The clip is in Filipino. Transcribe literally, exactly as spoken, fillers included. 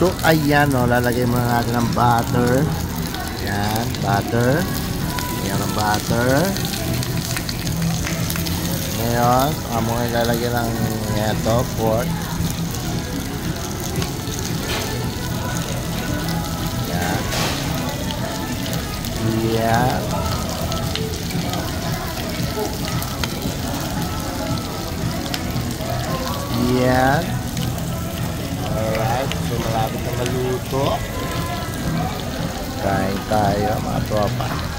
So, ayan o, lalagay muna natin ng butter. Ayan, butter. Ayan ang butter. Ngayon, amo ilalagay ng ito, pork. Ayan. Ayan. Ayan. Alright, so malapit na maluto. Kain tayo mga tropa.